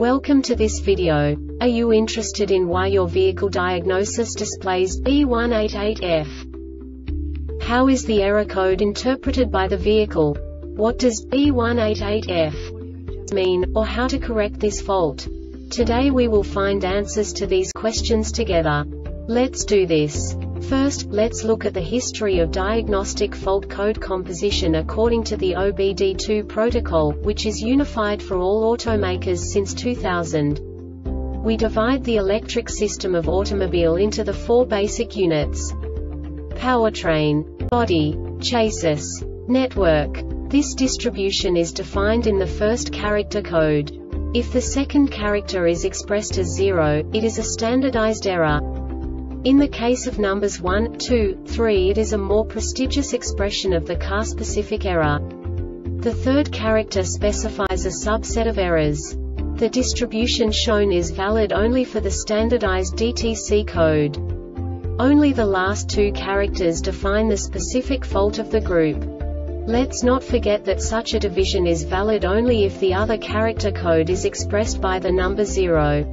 Welcome to this video. Are you interested in why your vehicle diagnosis displays B188F? How is the error code interpreted by the vehicle? What does B188F mean, or how to correct this fault? Today we will find answers to these questions together. Let's do this. First, let's look at the history of diagnostic fault code composition according to the OBD2 protocol, which is unified for all automakers since 2000. We divide the electric system of automobile into the four basic units: powertrain, body, chassis, network. This distribution is defined in the first character code. If the second character is expressed as 0, it is a standardized error. In the case of numbers 1, 2, 3, it is a more prestigious expression of the car-specific error. The third character specifies a subset of errors. The distribution shown is valid only for the standardized DTC code. Only the last two characters define the specific fault of the group. Let's not forget that such a division is valid only if the other character code is expressed by the number 0.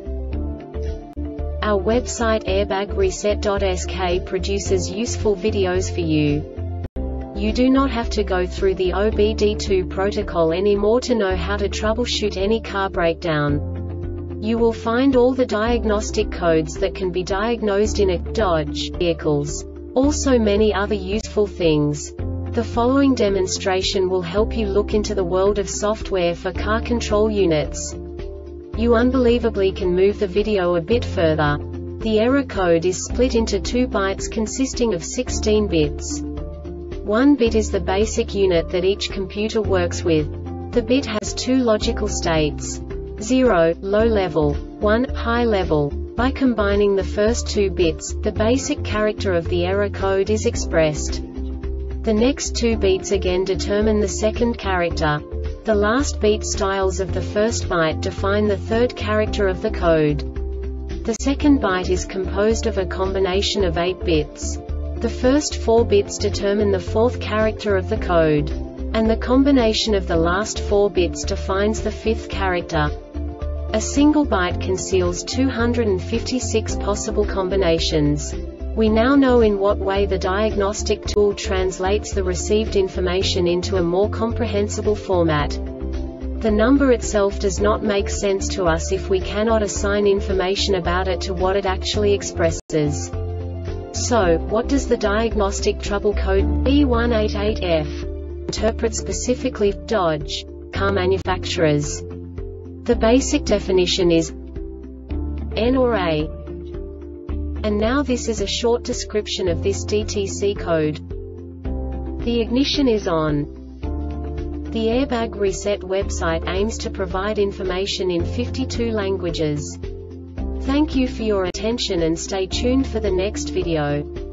Our website airbagreset.sk produces useful videos for you. You do not have to go through the OBD2 protocol anymore to know how to troubleshoot any car breakdown. You will find all the diagnostic codes that can be diagnosed in a Dodge vehicles. Also many other useful things. The following demonstration will help you look into the world of software for car control units. You unbelievably can move the video a bit further. The error code is split into 2 bytes consisting of 16 bits. 1 bit is the basic unit that each computer works with. The bit has 2 logical states: 0, low level, 1, high level. By combining the first 2 bits, the basic character of the error code is expressed. The next 2 beats again determine the second character. The last beat styles of the first byte define the third character of the code. The second byte is composed of a combination of 8 bits. The first 4 bits determine the fourth character of the code. And the combination of the last 4 bits defines the fifth character. A single byte conceals 256 possible combinations. We now know in what way the diagnostic tool translates the received information into a more comprehensible format. The number itself does not make sense to us if we cannot assign information about it to what it actually expresses. So, what does the diagnostic trouble code B188F interpret specifically for Dodge car manufacturers? The basic definition is N or A. And now this is a short description of this DTC code. The ignition is on. The Airbag Reset website aims to provide information in 52 languages. Thank you for your attention and stay tuned for the next video.